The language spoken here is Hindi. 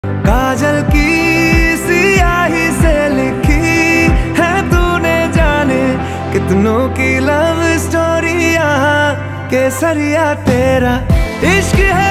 काजल की सियाही से लिखी है तूने, जाने कितनों की लव स्टोरी यहाँ केसरिया तेरा इश्क है।